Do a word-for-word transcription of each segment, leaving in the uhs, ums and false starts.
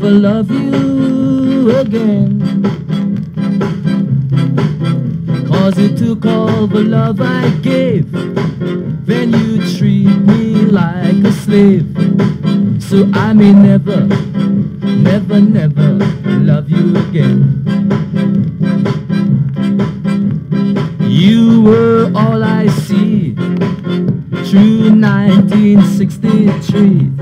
never love you again. Cause it took all the love I gave, then you treat me like a slave. So I may never, never, never love you again. You were all I see through nineteen sixty-three.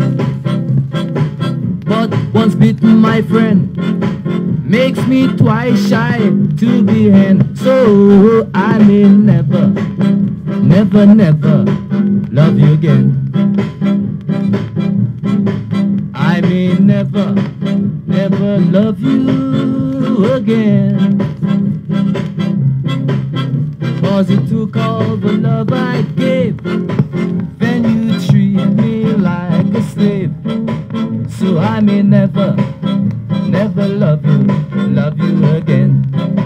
But once bitten, my friend, makes me twice shy to be hen. So I may never, never, never love you again. I may never, never love you again. Cause it took all the love I gave, then you treat me like a slave. So I may never, never love you, love you again.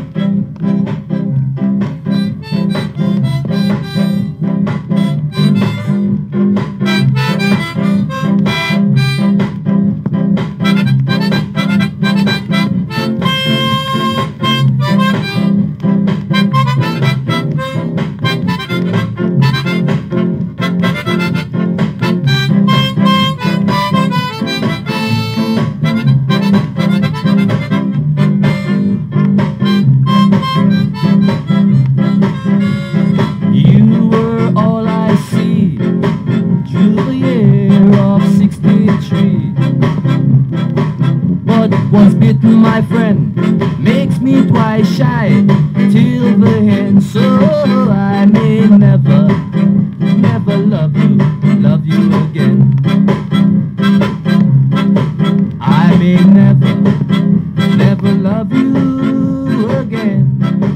Once bitten, my friend, makes me twice shy till the end. So I may never, never love you, love you again. I may never, never love you again.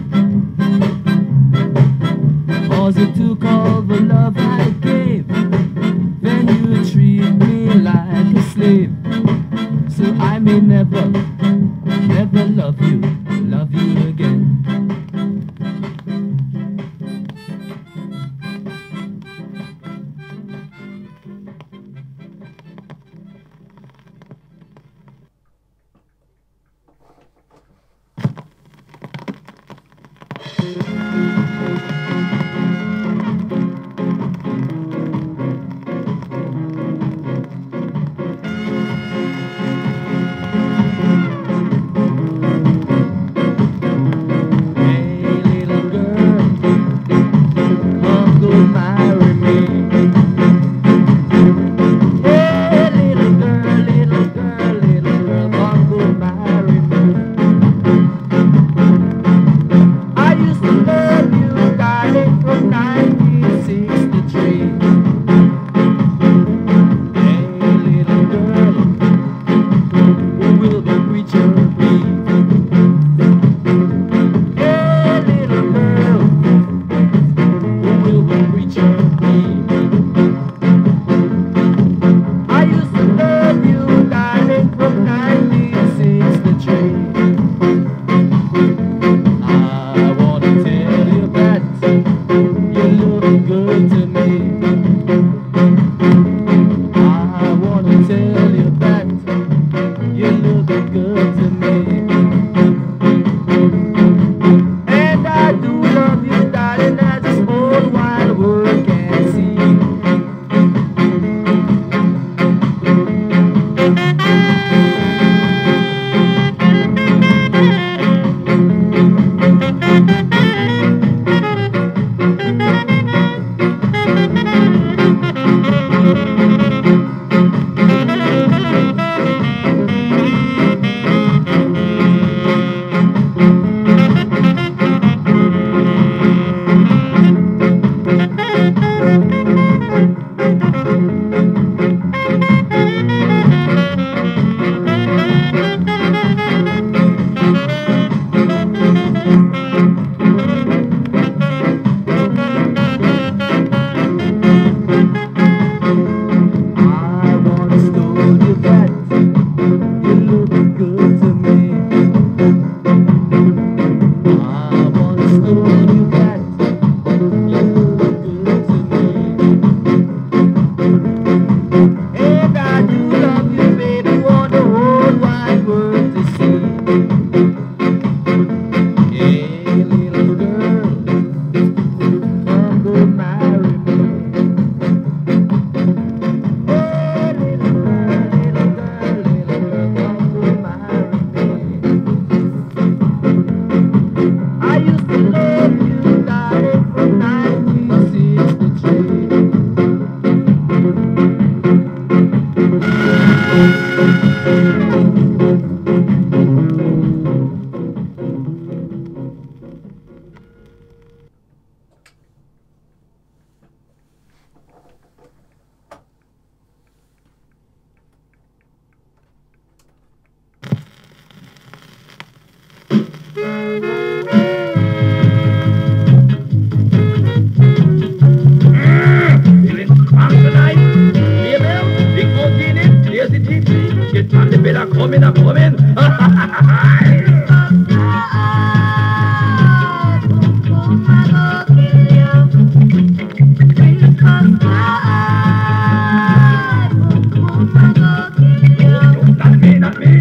Cause it took all the love I gave, then you treat me like a slave. So I may never, never love you, love you again. I used to coming, I'm coming. Not me, not me.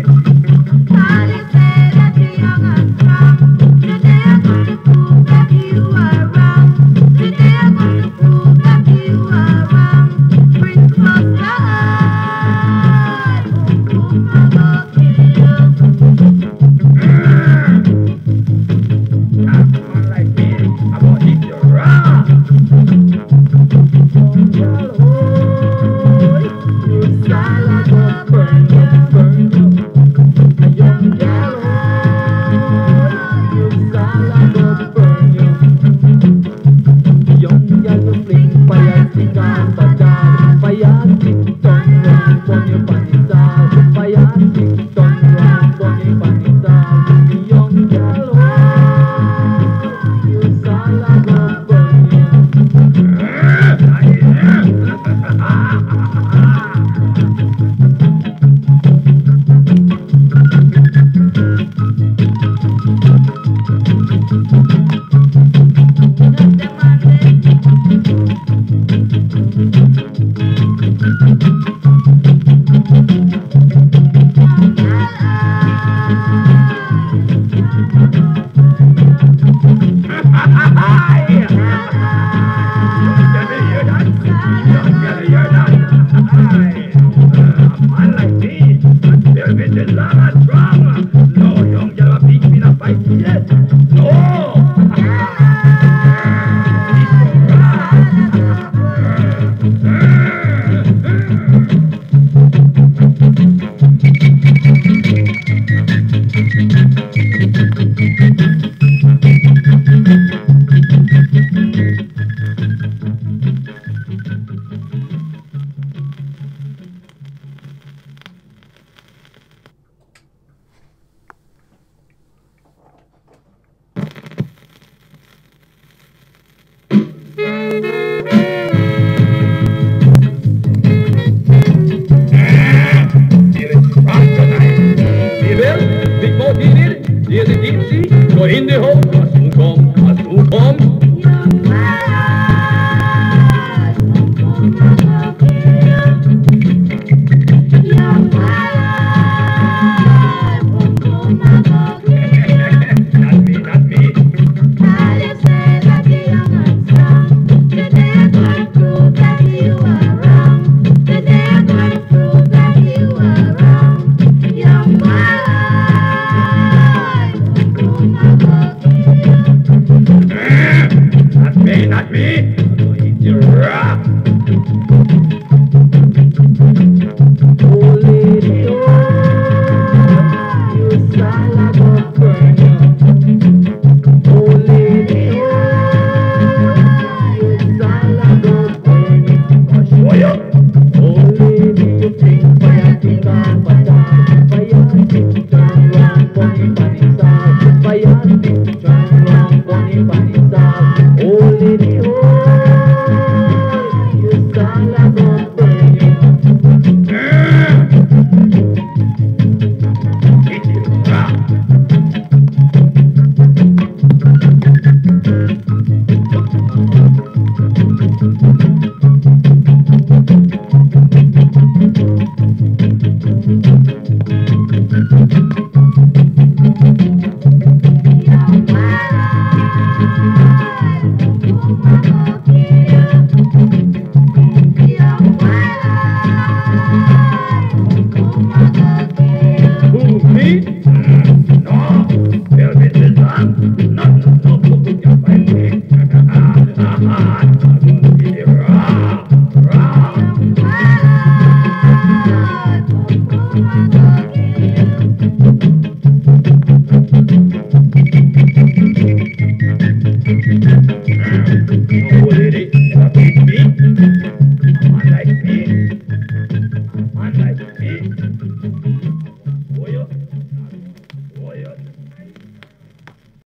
Fire,